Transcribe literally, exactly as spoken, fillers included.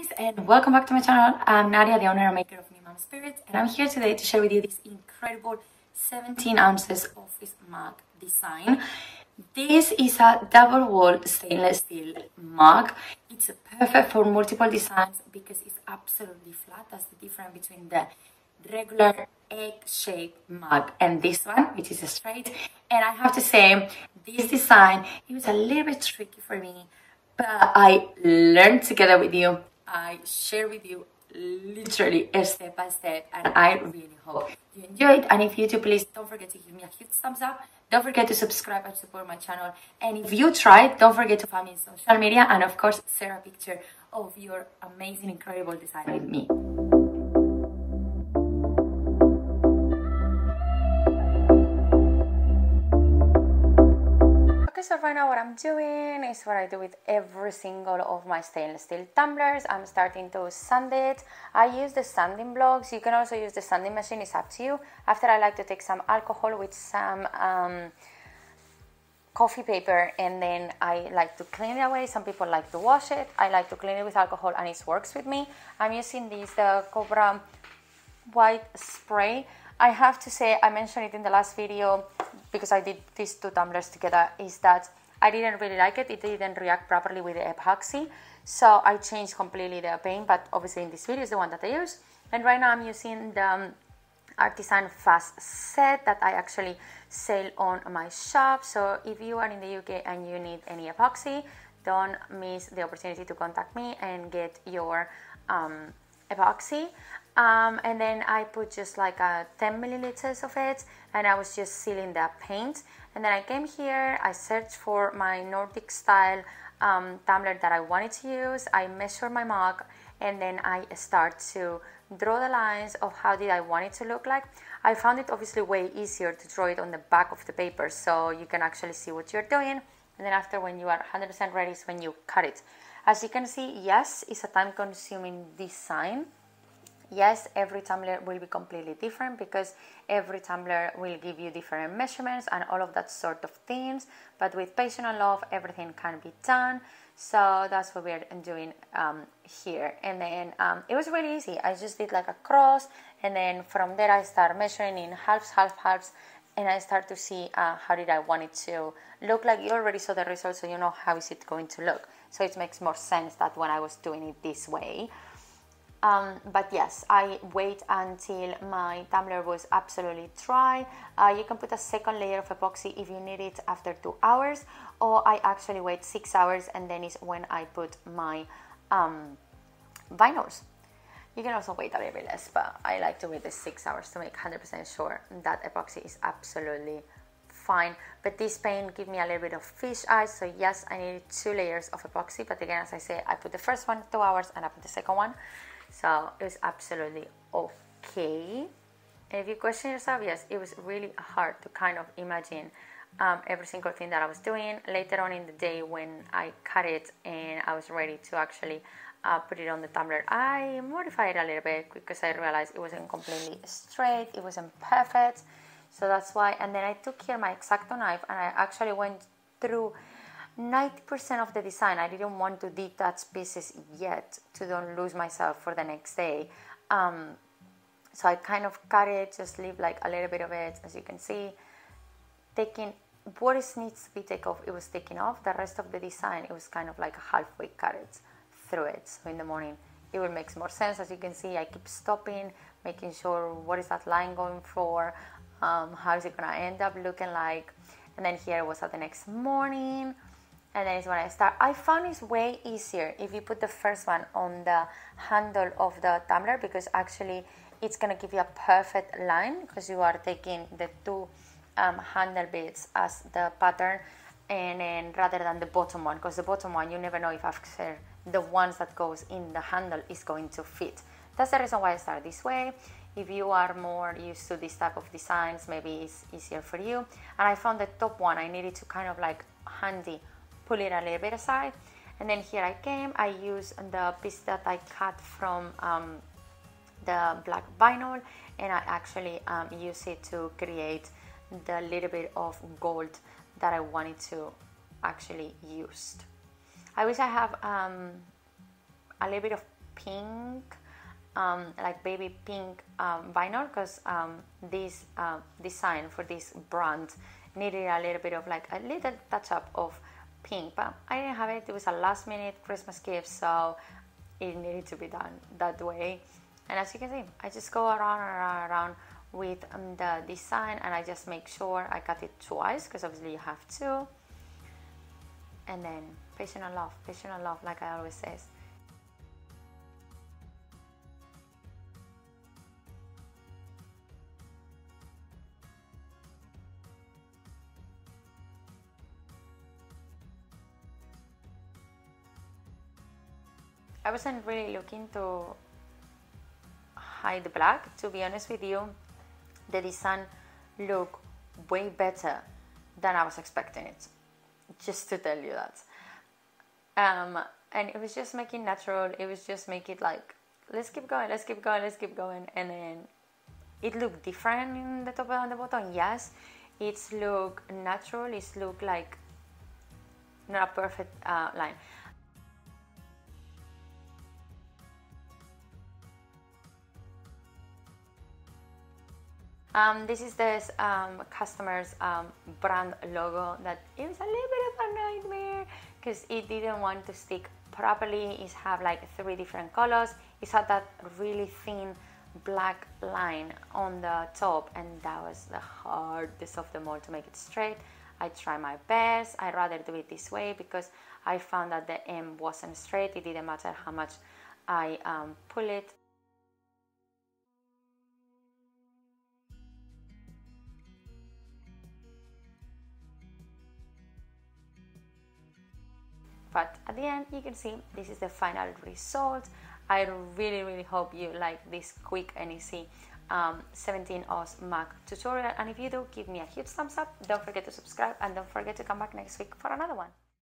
guys, and welcome back to my channel. I'm Nadia, the owner and maker of New Mom Spirits, and I'm here today to share with you this incredible seventeen ounces office mug design. This is a double wall stainless steel mug. It's perfect for multiple designs because it's absolutely flat. That's the difference between the regular egg-shaped mug and this one, which is straight. And I have to say, this design, it was a little bit tricky for me, but I learned together with you. I share with you literally step by step, and I really hope you enjoyed. And if you do, please don't forget to give me a huge thumbs up. Don't forget to subscribe and support my channel. And if you tried, don't forget to follow me on social media, and of course share a picture of your amazing, incredible design with me. So right now what I'm doing is what I do with every single of my stainless steel tumblers. I'm starting to sand it. I use the sanding blocks. You can also use the sanding machine, it's up to you. After, I like to take some alcohol with some um, coffee paper, and then I like to clean it away. Some people like to wash it. I like to clean it with alcohol, and it works with me. I'm using this, the Cobra white spray. I have to say, I mentioned it in the last video because I did these two tumblers together, is that I didn't really like it. It didn't react properly with the epoxy. So I changed completely the paint, but obviously in this video is the one that I use. And right now I'm using the um, Artisan Fast Set that I actually sell on my shop. So if you are in the U K and you need any epoxy, don't miss the opportunity to contact me and get your um, epoxy. Um, and then I put just like a ten milliliters of it, and I was just sealing the paint. And then I came here, I searched for my Nordic style um, tumbler that I wanted to use. I measured my mug, and then I start to draw the lines of how did I want it to look like. I found it obviously way easier to draw it on the back of the paper, so you can actually see what you're doing. And then after, when you are one hundred percent ready, is when you cut it. As you can see, yes, it's a time-consuming design. Yes, every tumbler will be completely different because every tumbler will give you different measurements and all of that sort of things. But with patience and love, everything can be done. So that's what we're doing um, here. And then um, it was really easy. I just did like a cross, and then from there I start measuring in halves, half, halves, and I start to see uh, how did I want it to look like. You already saw the results, so you know how is it going to look. So it makes more sense that when I was doing it this way. Um, but yes, I wait until my tumbler was absolutely dry. Uh, you can put a second layer of epoxy if you need it after two hours, or I actually wait six hours and then is when I put my um, vinyls. You can also wait a little bit less, but I like to wait the six hours to make one hundred percent sure that epoxy is absolutely fine. But this paint gave me a little bit of fish eyes, so yes, I needed two layers of epoxy. But again, as I say, I put the first one two hours and I put the second one. So it was absolutely okay. And if you question yourself, yes, it was really hard to kind of imagine um, every single thing that I was doing. Later on in the day, when I cut it and I was ready to actually uh, put it on the tumbler, I modified it a little bit because I realized it wasn't completely straight, it wasn't perfect. So that's why. And then I took here my X-Acto knife, and I actually went through ninety percent of the design. I didn't want to detach pieces yet to don't lose myself for the next day. Um, so I kind of cut it, just leave like a little bit of it, as you can see. Taking what is needs to be taken off, it was taken off. The rest of the design, it was kind of like halfway cut it through it. So in the morning, it will make more sense. As you can see, I keep stopping, making sure what is that line going for, um, how is it gonna end up looking like. And then here was at the next morning. And then is when I start. I found it's way easier if you put the first one on the handle of the tumbler, because actually it's going to give you a perfect line because you are taking the two um, handle bits as the pattern, and then rather than the bottom one, because the bottom one you never know if after the ones that goes in the handle is going to fit. That's the reason why I start this way. If you are more used to this type of designs, maybe it's easier for you. And I found the top one, I needed to kind of like handy pull it a little bit aside. And then here I came, I used the piece that I cut from um, the black vinyl, and I actually um, use it to create the little bit of gold that I wanted to actually use. I wish I have um, a little bit of pink, um, like baby pink um, vinyl, because um, this uh, design for this brand needed a little bit of like a little touch up of pink, but I didn't have it. It was a last minute Christmas gift, so it needed to be done that way. And as you can see, I just go around and around, around with um, the design, and I just make sure I cut it twice, because obviously you have to. And then patient and love, patient and love, like I always say. I wasn't really looking to hide the black, to be honest with you. The design looked way better than I was expecting it, just to tell you that. Um, and it was just making natural, it was just make it like, let's keep going, let's keep going, let's keep going. And then it looked different in the top and the bottom, yes. It's look natural, it's look like not a perfect uh, line. Um, this is this um, customer's um, brand logo that it was a little bit of a nightmare because it didn't want to stick properly. It have like three different colors. It had that really thin black line on the top, and that was the hardest of them all to make it straight. I try my best. I'd rather do it this way because I found that the M wasn't straight. It didn't matter how much I um, pull it. But at the end, you can see this is the final result. I really, really hope you like this quick and easy um, seventeen oz Mac tutorial. And if you do, give me a huge thumbs up. Don't forget to subscribe, and don't forget to come back next week for another one.